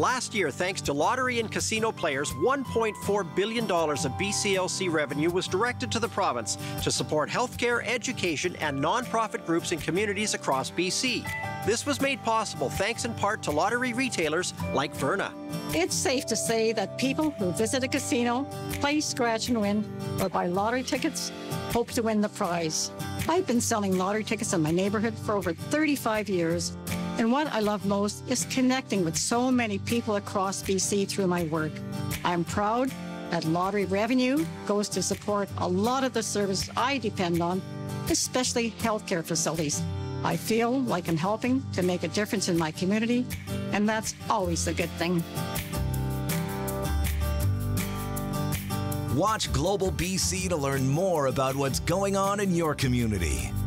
Last year, thanks to lottery and casino players, $1.4 billion of BCLC revenue was directed to the province to support healthcare, education, and nonprofit groups in communities across BC. This was made possible thanks in part to lottery retailers like Verna. It's safe to say that people who visit a casino, play scratch and win, or buy lottery tickets hope to win the prize. I've been selling lottery tickets in my neighborhood for over 35 years, and what I love most is connecting with so many people across BC through my work. I'm proud that lottery revenue goes to support a lot of the services I depend on, especially healthcare facilities. I feel like I'm helping to make a difference in my community, and that's always a good thing. Watch Global BC to learn more about what's going on in your community.